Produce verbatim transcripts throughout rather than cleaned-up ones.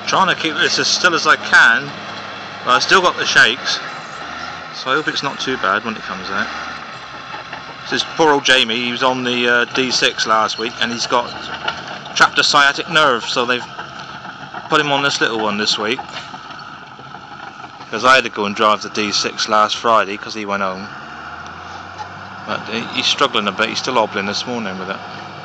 Trying to keep this as still as I can, but I've still got the shakes, so I hope it's not too bad when it comes out. This is poor old Jamie. He was on the uh, D six last week and he's got trapped a sciatic nerve, so they've put him on this little one this week, because I had to go and drive the D six last Friday because he went home. But he's struggling a bit. He's still hobbling this morning with it.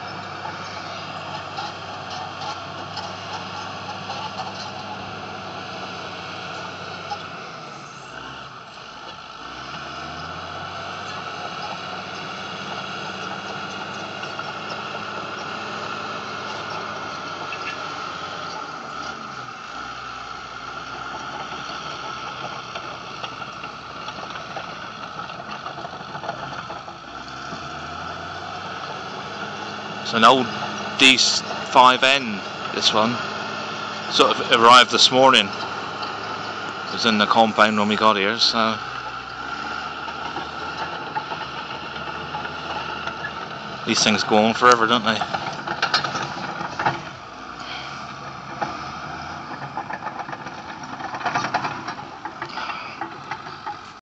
It's an old D five N, this one. Sort of arrived this morning. It was in the compound when we got here, so. These things go on forever, don't they?